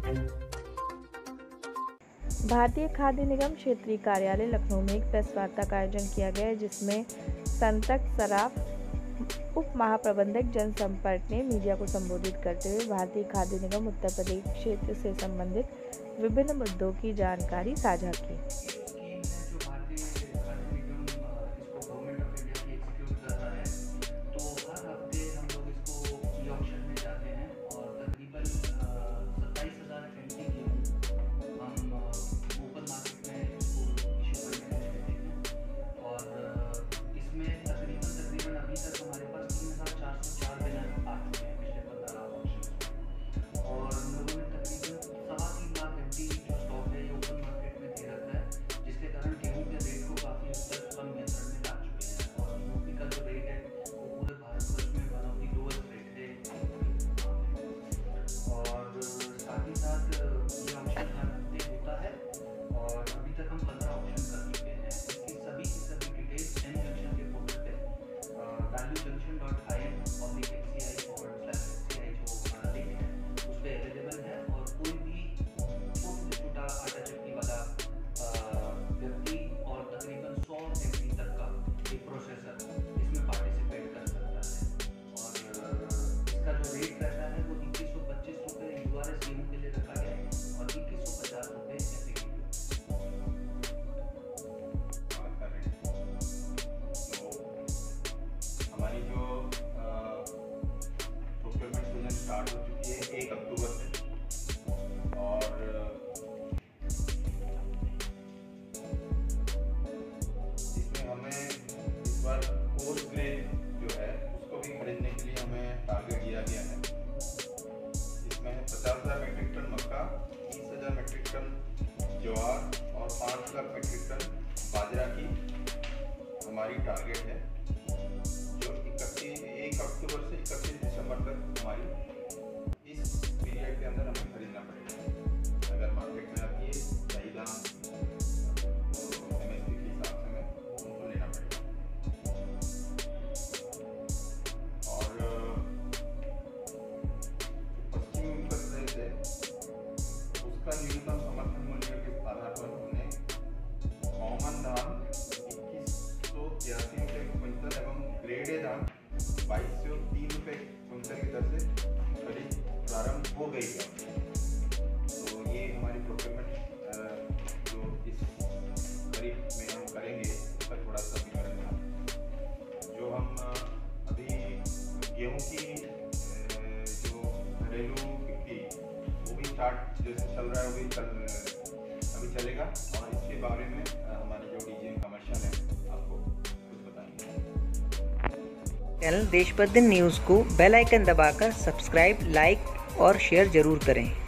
भारतीय खाद्य निगम क्षेत्रीय कार्यालय लखनऊ में एक प्रेस वार्ता का आयोजन किया गया है, जिसमें संतक सराफ उप महाप्रबंधक जनसंपर्क ने मीडिया को संबोधित करते हुए भारतीय खाद्य निगम उत्तर प्रदेश क्षेत्र से संबंधित विभिन्न मुद्दों की जानकारी साझा की। स्टार्ट हो चुकी है 1 अक्टूबर से, और इसमें हमें इस बार कोर्स ग्रेड जो है उसको भी खरीदने के लिए हमें टारगेट दिया गया है। इसमें 50,000 मेट्रिक टन मक्का, 30,000 मेट्रिक टन ज्वार और 5 लाख मेट्रिक टन बाजरा की हमारी टारगेट है, जो 1 अक्टूबर से 31 दिसंबर तक हमारी इस पीरियड के अंदर हमें खरीदना पड़ेगा। अगर मार्केट में आती है सही दाम तो MSP के हिसाब से हमें उनको लेना पड़ेगा। और पश्चिम उत्तर प्रदेश है उसका न्यूनतम समर्थन मूल्य के आधार पर हमने कॉमन धान 2183 रुपये क्विंटल एवं ग्रेड ए धान 2203 रुपये क्विंटल की दर से खरीद प्रारंभ हो गई है। तो ये हमारी प्रोक्योरमेंट जो इस खरीद में हम करेंगे उसका थोड़ा सा विवरण था। जो हम अभी गेहूं की जो घरेलू बिक्री वो भी स्टार्ट जैसे चल रहा है वो भी अभी चलेगा, और इसके बारे में हमारे जो DGM कमर्शियल है आपको कुछ बताएंगे। चैनल देशबंधु न्यूज़ को बेल आइकन दबाकर सब्सक्राइब, लाइक और शेयर जरूर करें।